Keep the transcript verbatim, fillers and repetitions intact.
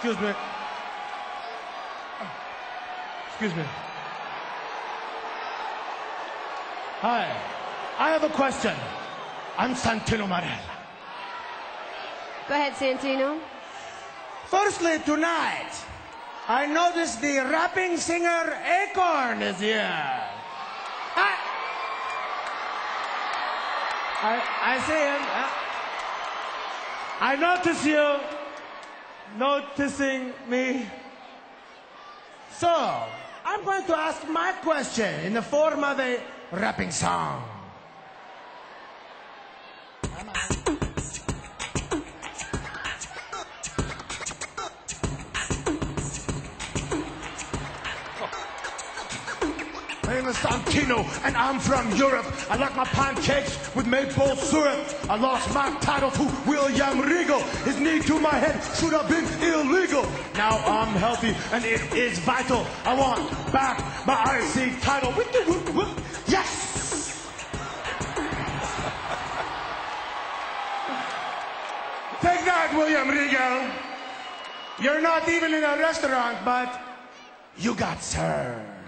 Excuse me. Excuse me. Hi. I have a question. I'm Santino Marella. Go ahead, Santino. Firstly, tonight, I noticed the rapping singer Acorn is here. I, I, I see him. I notice you noticing me. So, I'm going to ask my question in the form of a rapping song. My name is Santino, and I'm from Europe. I like my pancakes with maple syrup. I lost my title to William Regal. His knee to my head should have been illegal. Now I'm healthy, and it is vital. I want back my I C title. Yes! Take that, William Regal. You're not even in a restaurant, but you got served.